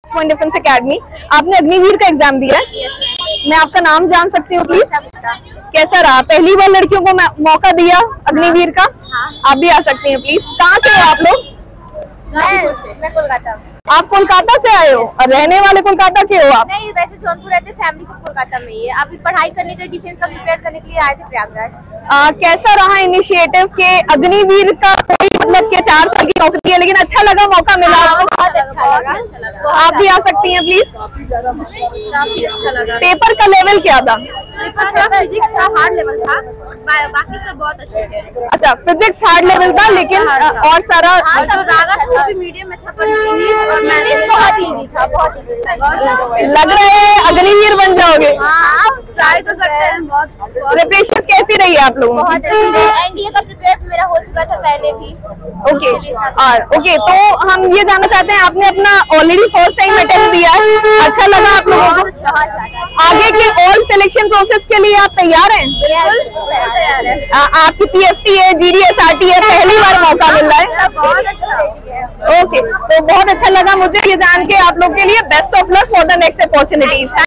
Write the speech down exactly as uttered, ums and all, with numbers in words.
Point defence academy. आपने अग्निवीर का exam दिया है? मैं आपका नाम जान सकती हूँ प्लीज? कैसा रहा? पहली बार लड़कियों को मौका दिया अग्निवीर का? आप भी आ सकती हैं प्लीज। कहाँ से हो आप लोग? मैं कोलकाता। आप कोलकाता से आए हो और रहने वाले कोलकाता के हो आप? नहीं, वैसे जौनपुर रहते, फैमिली सब कोलकाता में ही है। अभी पढ़ाई करने के लिए, डिफेंस का प्रिपेयर करने के लिए आए थे प्रयागराज। आ, कैसा रहा इनिशिएटिव के अग्निवीर का? कोई मतलब के चार साल की नौकरी है लेकिन अच्छा लगा, मौका मिला आपको? बहुत अच्छा लगा। आप भी आ सकती हैं प्लीज। काफी अच्छा लगा। पेपर का लेवल क्या था? पेपर का फिजिक्स था, हार्ड लेवल था, बाकी सब बहुत अच्छे थे। अच्छा, फिजिक्स हार्ड लेवल था लेकिन और सारा मीडियम में था, पर इंग्लिश और मैथ्स बहुत इजी था। बहुत इजी था। लग रहा है अग्निवीर बन जाओगे? हाँ, ट्राई तो करते हैं। बहुत प्रिपरेशन कैसी रही है आप लोगों की? एनडीए का प्रिपेयर मेरा हो चुका था पहले भी। ओके और ओके, तो हम ये जानना चाहते हैं, आपने अपना ऑलरेडी फर्स्ट टाइम अटेम्प्ट दिया है, अच्छा लगा आप लोगों को? आगे के ऑल सिलेक्शन प्रोसेस के लिए आप तैयार हैं? तैयार है। आपकी पीएसटी है, जीडीएसआरटी है, पहली बार मौका मिल रहा है? बहुत अच्छा। ओके, तो बहुत अच्छा लगा मुझे ये जान के। आप लोग के लिए best of luck for the next opportunities.